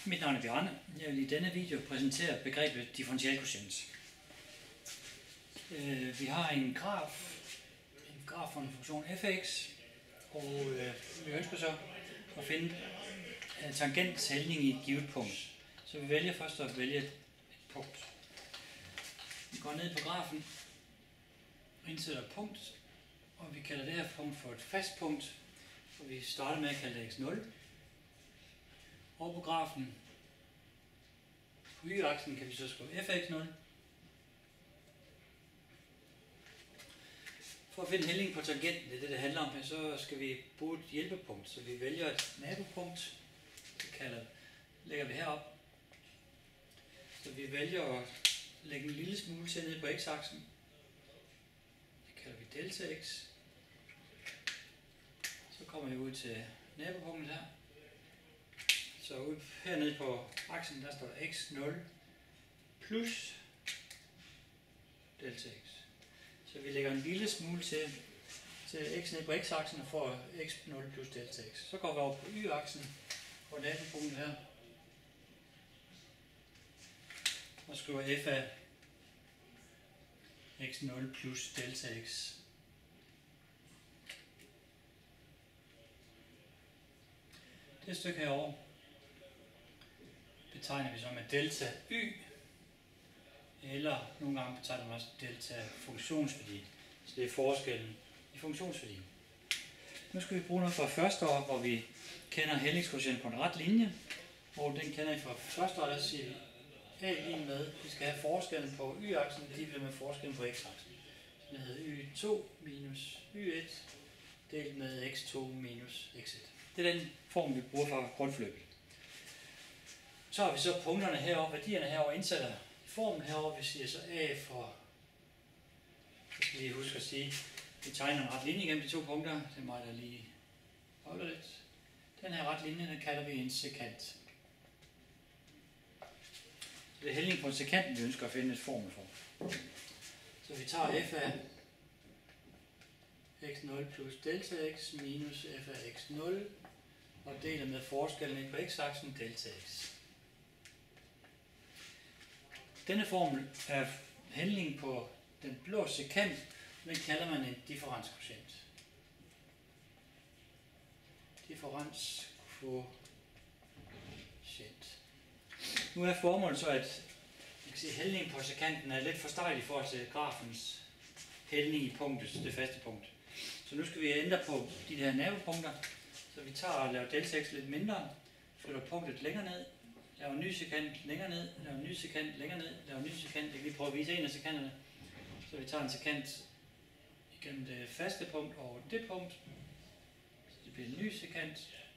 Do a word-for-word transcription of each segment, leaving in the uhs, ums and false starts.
Mit navn er Bjarne. Jeg vil i denne video præsentere begrebet differentialkvotient. Vi har en graf, en graf for en funktion fx, og vi ønsker så at finde tangentens hældning i et givet punkt. Så vi vælger først at vælge et punkt. Vi går ned på grafen, indsætter et punkt, og vi kalder det her punkt for et fast punkt, og vi starter med at kalde det x nul. Over på grafen, på y-aksen kan vi så skrive f x nul. For at finde hældning på tangenten, det er det, det handler om her, så skal vi bruge et hjælpepunkt. Så vi vælger et nabopunkt, det kalder, lægger vi herop. Så vi vælger at lægge en lille smule til ned på x-aksen. Det kalder vi delta x. Så kommer vi ud til nabopunktet her. Så ude hernede på aksen, der står der x nul plus delta x. Så vi lægger en lille smule til, til x ned på x-aksen og får x nul plus delta x. Så går vi over på y-aksen på nabopunktet her og skriver f af x nul plus delta x. Det stykke herovre betegner vi som med delta y, eller nogle gange betegner man også delta funktionsværdi. Så det er forskellen i funktionsværdien. Nu skal vi bruge noget fra første år, hvor vi kender hældningskvotienten på en ret linje, og den kender vi fra første år, der siger vi a lige med, vi skal have forskellen på y-aksen, divideret med forskellen på x-aksen. Så det hedder y to minus y et delt med x to minus x et. Det er den form, vi bruger fra grundforløbet. Så har vi så punkterne herovre, værdierne herovre indsætter i formen herovre. Vi siger så a for, så skal vi lige huske at sige, vi tegner en ret linje gennem de to punkter. Det er mig, der lige holder lidt. Den her ret linje, den kalder vi en sekant. Så det er hældning på en sekant, vi ønsker at finde et formel for. Så vi tager f af x nul plus delta x minus f af x nul og deler med forskellen på x-aksen delta x. Denne formel er hældning på den blå sekant, den kalder man en differenskvotient. Differenskvotient. Nu er formålet så, at hældningen på sekanten er lidt for stejl i forhold til grafens hældning i punktet, det faste punkt. Så nu skal vi ændre på de her nabopunkter, så vi tager og laver delta x lidt mindre, flytter punktet længere ned, laver en ny sekant længere ned, laver en ny sekant længere ned, laver en ny sekant. Jeg kan lige prøve at vise en af sekanterne. Så vi tager en sekant igennem det faste punkt over det punkt. Så det bliver en ny sekant.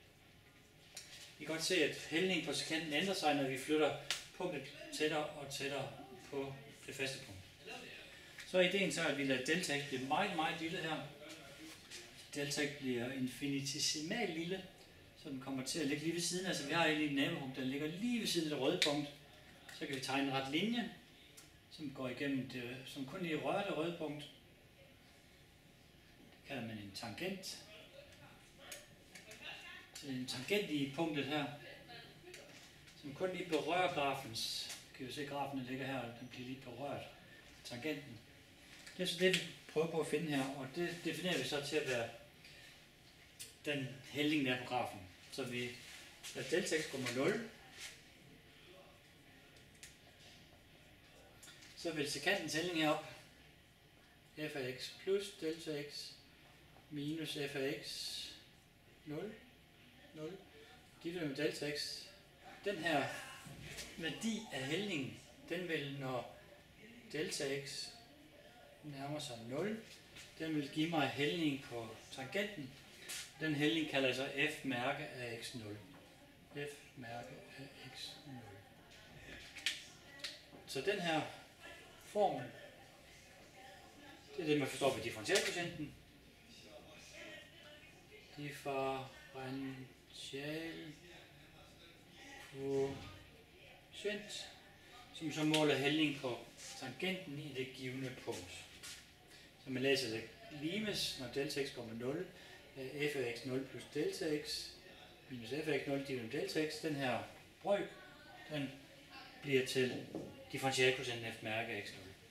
I kan godt se, at hældningen på sekanten ændrer sig, når vi flytter punktet tættere og tættere på det faste punkt. Så er ideen så, at vi lader delta x blive meget, meget lille her. Delta x bliver infinitesimal lille, så den kommer til at ligge lige ved siden. Altså vi har egentlig et nabopunkt, der ligger lige ved siden af det røde punkt. Så kan vi tegne en ret linje, som går igennem det, som kun lige rører det røde punkt. Det kalder man en tangent. Så en tangent i punktet her, som kun lige berører grafens. Kan vi se, at grafen ligger her, og den bliver lige berørt. Tangenten. Det er så det, vi prøver på at finde her, og det definerer vi så til at være den hældning, der er på grafen. Så vi lader delta x gå mod nul. Så vil sekantens hældning herop f af x plus delta x minus f af x nul. nul. Divideret med delta x. Den her værdi af hældningen, den vil, når delta x nærmer sig nul, den vil give mig hældning på tangenten. Den hældning kalder jeg så f mærke af x nul. F mærke af x nul. Så den her formel, det er det, man forstår ved differentialkvotienten. Differentialkvotient, som så måler hældning på tangenten i det givne punkt. Så man læser det limes, når delta x går med nul, f af x nul plus delta x minus f af x nul divideret med delta x. Den her brøk den bliver til differentialkvotienten efter mærke af x nul.